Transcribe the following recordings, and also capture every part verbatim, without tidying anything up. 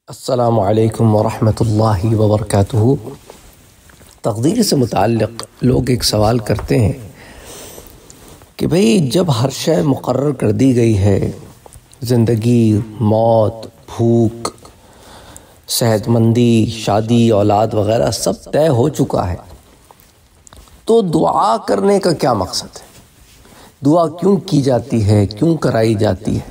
السلام علیکم ورحمۃ اللہ وبرکاتہ۔ تقدیر سے متعلق لوگ ایک سوال کرتے ہیں کہ بھئی جب ہر شے مقرر کر دی گئی ہے، زندگی، موت، بھوک، صحت مندی، شادی، اولاد وغیرہ سب طے ہو چکا ہے، تو دعا کرنے کا کیا مقصد ہے؟ دعا کیوں کی جاتی ہے؟ کیوں کرائی جاتی ہے؟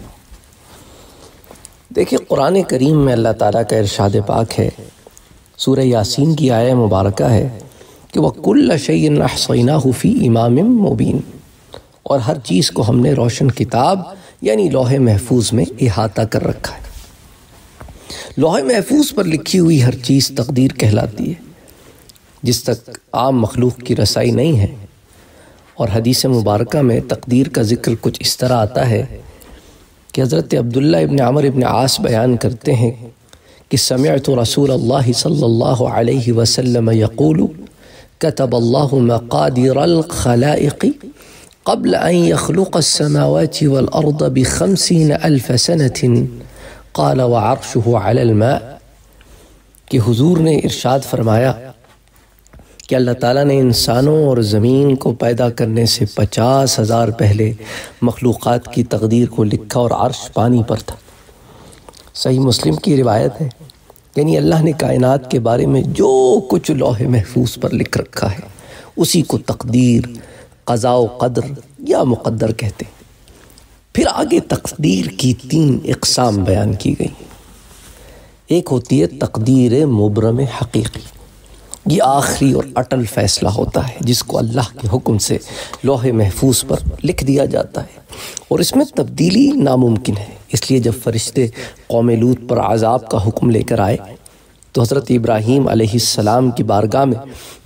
دیکھیں، قرآن کریم میں اللہ تعالیٰ کا ارشاد پاک ہے، سورہ یاسین کی آیہ مبارکہ ہے کہ وَكُلَّ شَيْءٍ أَحْصَيْنَاهُ فِي إِمَامٍ مُبِينٍ، اور ہر چیز کو ہم نے روشن کتاب یعنی لوح محفوظ میں احاطہ کر رکھا ہے۔ لوح محفوظ پر لکھی ہوئی ہر چیز تقدیر کہلاتی ہے، جس تک عام مخلوق کی رسائی نہیں ہے۔ اور حدیث مبارکہ میں تقدیر کا ذکر کچھ اس طرح آتا ہے کہ حضرت عبداللہ ابن عمر ابن عاص بیان کرتے ہیں کہ سمعت رسول اللہ صلی اللہ علیہ وسلم یقول كتب اللہ مقادیر الخلائق قبل ان يخلق السماوات والارض بخمسین الف سنة قال وعرشه على الماء، کہ حضور نے ارشاد فرمایا کہ اللہ تعالیٰ نے انسانوں اور زمین کو پیدا کرنے سے پچاس ہزار پہلے مخلوقات کی تقدیر کو لکھا اور عرش پانی پر تھا۔ صحیح مسلم کی روایت ہے، یعنی اللہ نے کائنات کے بارے میں جو کچھ لوح محفوظ پر لکھ رکھا ہے اسی کو تقدیر، قضاء و قدر یا مقدر کہتے ہیں۔ پھر آگے تقدیر کی تین اقسام بیان کی گئی۔ ایک ہوتی ہے تقدیر مبرم حقیقی، یہ آخری اور اٹل فیصلہ ہوتا ہے جس کو اللہ کے حکم سے لوح محفوظ پر لکھ دیا جاتا ہے، اور اس میں تبدیلی ناممکن ہے۔ اس لیے جب فرشتے قوم لوط پر عذاب کا حکم لے کر آئے تو حضرت ابراہیم علیہ السلام کی بارگاہ میں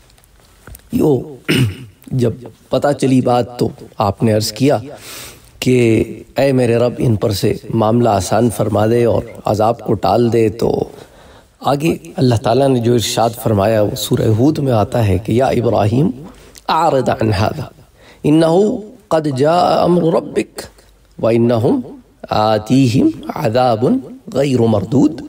یو جب پتہ چلی بات تو آپ نے عرض کیا کہ اے میرے رب، ان پر سے معاملہ آسان فرما دے اور عذاب کو ٹال دے۔ تو آگے اللہ تعالیٰ نے جو ارشاد فرمایا وہ سورہ ہود میں آتا ہے کہ یا ابراہیم اعرض عن هذا انہو قد جاء امر ربک وانہم آتیہم عذاب غیر مردود،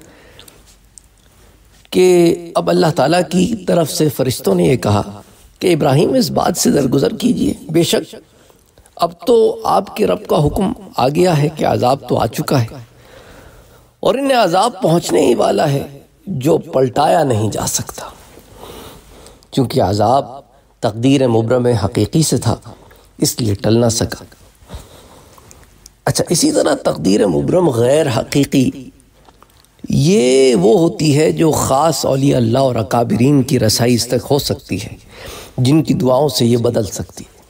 کہ اب اللہ تعالیٰ کی طرف سے فرشتوں نے یہ کہا کہ ابراہیم اس بات سے درگزر کیجئے، بے شک اب تو آپ کے رب کا حکم آ گیا ہے کہ عذاب تو آ چکا ہے، اور انہیں عذاب پہنچنے ہی والا ہے جو پلٹایا نہیں جا سکتا، کیونکہ عذاب تقدیر مبرم حقیقی سے تھا، اس لیے ٹل نہ سکا۔ اچھا، اسی طرح تقدیر مبرم غیر حقیقی یہ وہ ہوتی ہے جو خاص اولیاء اللہ اور اکابرین کی رسائی اس تک ہو سکتی ہے، جن کی دعاؤں سے یہ بدل سکتی ہے۔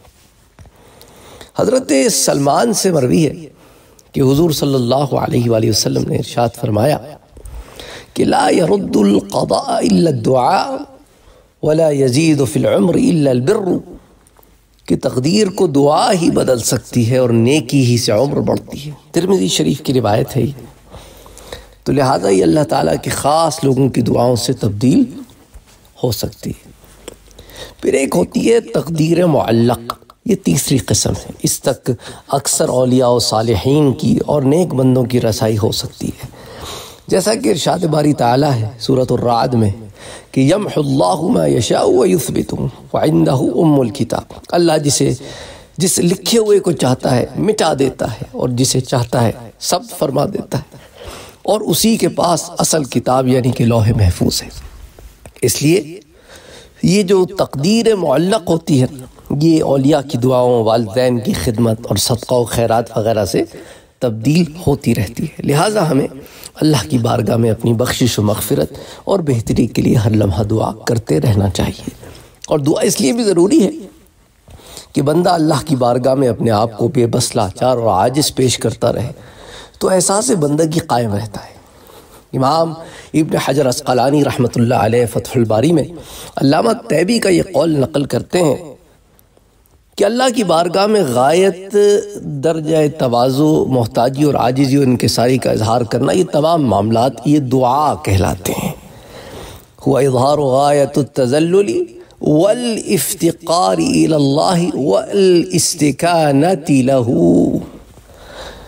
حضرت سلمان سے مروی ہے کہ حضور صلی اللہ علیہ وآلہ وسلم نے ارشاد فرمایا کہ لا يرد القضاء الا الدعاء ولا يزيد في العمر الا البر، کہ تقدیر کو دعا ہی بدل سکتی ہے اور نیکی ہی سے عمر بڑھتی ہے۔ ترمذی شریف کی روایت ہے یہ، تو لہٰذا یہ اللہ تعالیٰ کی خاص لوگوں کی دعاؤں سے تبدیل ہو سکتی ہے۔ پھر ایک ہوتی ہے تقدیر معلق، یہ تیسری قسم ہے، اس تک اکثر اولیاء و صالحین کی اور نیک بندوں کی رسائی ہو سکتی ہے، جیسا کہ ارشاد باری تعالیٰ ہے سورۃ الرعد میں کہ یمحو اللہ ما یشاء ویثبت وعندہ ام الکتاب، اللہ جسے جس لکھے ہوئے کو چاہتا ہے مٹا دیتا ہے اور جسے چاہتا ہے ثبت فرما دیتا ہے، اور اسی کے پاس اصل کتاب یعنی کہ لوح محفوظ ہے۔ اس لیے یہ جو تقدیر معلق ہوتی ہے یہ اولیاء کی دعاؤں، والدین کی خدمت اور صدقہ و خیرات وغیرہ سے تبدیل ہوتی رہتی ہے۔ لہٰذا ہمیں اللہ کی بارگاہ میں اپنی بخشش و مغفرت اور بہتری کے لیے ہر لمحہ دعا کرتے رہنا چاہیے، اور دعا اس لیے بھی ضروری ہے کہ بندہ اللہ کی بارگاہ میں اپنے آپ کو بے بس، لاچار اور عاجز پیش کرتا رہے تو احساس بندگی قائم رہتا ہے۔ امام ابن حجر عسقلانی رحمۃ اللہ علیہ فتح الباری میں علامہ طیبی کا یہ قول نقل کرتے ہیں کہ اللہ کی بارگاہ میں غایت درجہ تواضع، محتاجی اور عاجزی اور انکساری کا اظہار کرنا، یہ تمام معاملات یہ دعا کہلاتے ہیں۔ ہوا اظہار غایت التذلل والافتقار الی اللہ والاستکانۃ لہ،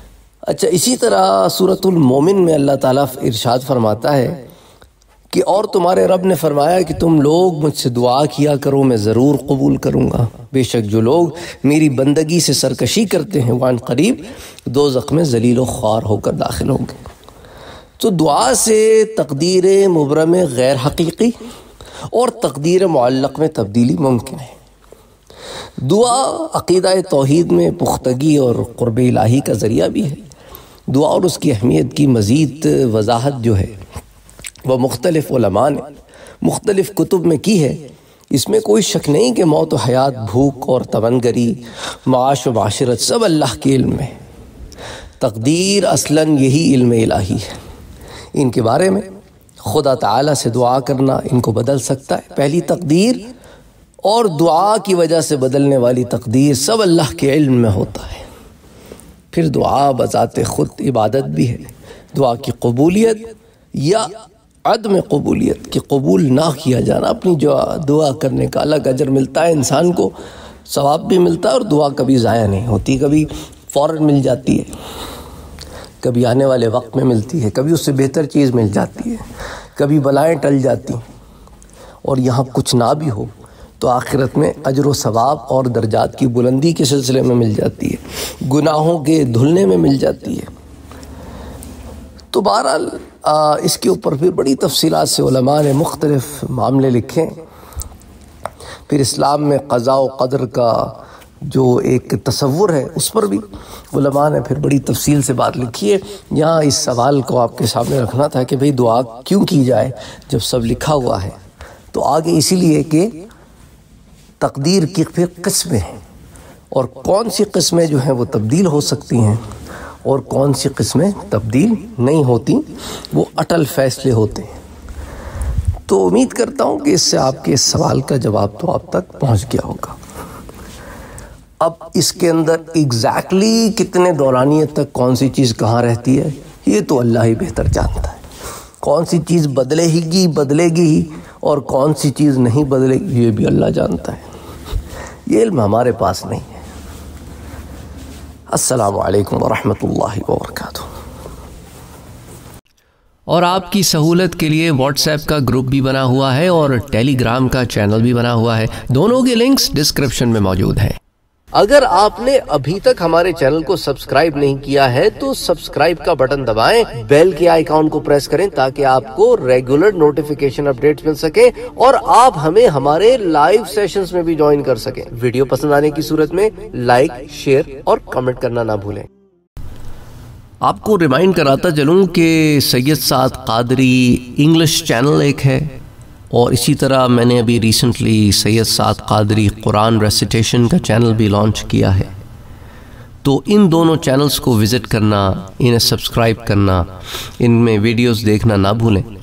اچھا، اسی طرح سورۃ المومن میں اللہ تعالیٰ ارشاد فرماتا ہے کہ اور تمہارے رب نے فرمایا کہ تم لوگ مجھ سے دعا کیا کرو، میں ضرور قبول کروں گا، بے شک جو لوگ میری بندگی سے سرکشی کرتے ہیں وہ عن قریب دوزخ میں ذلیل و خوار ہو کر داخل ہوں گے۔ تو دعا سے تقدیر مبرم غیر حقیقی اور تقدیر معلق میں تبدیلی ممکن ہے۔ دعا عقیدہ توحید میں پختگی اور قرب الہی کا ذریعہ بھی ہے۔ دعا اور اس کی اہمیت کی مزید وضاحت جو ہے وہ مختلف علماء نے مختلف کتب میں کی ہے۔ اس میں کوئی شک نہیں کہ موت و حیات، بھوک اور توانگری، معاش و معاشرت سب اللہ کے علم میں۔ تقدیر اصلاً یہی علم الہی ہے۔ ان کے بارے میں خدا تعالیٰ سے دعا کرنا ان کو بدل سکتا ہے۔ پہلی تقدیر اور دعا کی وجہ سے بدلنے والی تقدیر سب اللہ کے علم میں ہوتا ہے۔ پھر دعا بذات خود عبادت بھی ہے۔ دعا کی قبولیت یا عدم قبولیت کہ قبول نہ کیا جانا، اپنی جو دعا کرنے کا الگ اجر ملتا ہے، انسان کو ثواب بھی ملتا ہے اور دعا کبھی ضائع نہیں ہوتی، کبھی فوراً مل جاتی ہے، کبھی آنے والے وقت میں ملتی ہے، کبھی اس سے بہتر چیز مل جاتی ہے، کبھی بلائیں ٹل جاتی ہیں، اور یہاں کچھ نہ بھی ہو تو آخرت میں اجر و ثواب اور درجات کی بلندی کے سلسلے میں مل جاتی ہے، گناہوں کے دھلنے میں مل جاتی ہے۔ تو بہرحال اس کے اوپر پھر بڑی تفصیلات سے علماء نے مختلف معاملے لکھے۔ پھر اسلام میں قضاء و قدر کا جو ایک تصور ہے اس پر بھی علماء نے پھر بڑی تفصیل سے بات لکھی ہے۔ یہاں اس سوال کو آپ کے سامنے رکھنا تھا کہ بھئی دعا کیوں کی جائے جب سب لکھا ہوا ہے، تو آگے اسی لیے کہ تقدیر کی پھر قسمیں ہیں، اور کون سی قسمیں جو ہیں وہ تبدیل ہو سکتی ہیں اور کون سی قسمیں تبدیل نہیں ہوتی، وہ اٹل فیصلے ہوتے ہیں۔ تو امید کرتا ہوں کہ اس سے آپ کے اس سوال کا جواب تو آپ تک پہنچ گیا ہوگا۔ اب اس کے اندر ایگزیکٹلی کتنے دورانیت تک کون سی چیز کہاں رہتی ہے یہ تو اللہ ہی بہتر جانتا ہے۔ کون سی چیز بدلے ہی گی بدلے گی ہی اور کون سی چیز نہیں بدلے گی یہ بھی اللہ جانتا ہے، یہ علم ہمارے پاس نہیں ہے۔ السلام علیکم ورحمۃ اللہ وبرکاتہ۔ اور آپ کی سہولت کے لیے واٹس ایپ کا گروپ بھی بنا ہوا ہے اور ٹیلی گرام کا چینل بھی بنا ہوا ہے، دونوں کے لنکس ڈسکرپشن میں موجود ہیں۔ اگر آپ نے ابھی تک ہمارے چینل کو سبسکرائب نہیں کیا ہے تو سبسکرائب کا بٹن دبائیں، بیل کے آئیکن کو پریس کریں تاکہ آپ کو ریگولر نوٹیفیکیشن اپڈیٹس مل سکیں اور آپ ہمیں ہمارے لائیو سیشنز میں بھی جوائن کر سکیں۔ ویڈیو پسند آنے کی صورت میں لائک، شیئر اور کمنٹ کرنا نہ بھولیں۔ آپ کو ریمائنڈ کراتا چلوں کہ سید سعد قادری انگلش چینل ایک ہے، اور اسی طرح میں نے ابھی ریسنٹلی سید سعد قادری قرآن ریسیٹیشن کا چینل بھی لانچ کیا ہے۔ تو ان دونوں چینلز کو وزٹ کرنا، انہیں سبسکرائب کرنا، ان میں ویڈیوز دیکھنا نہ بھولیں۔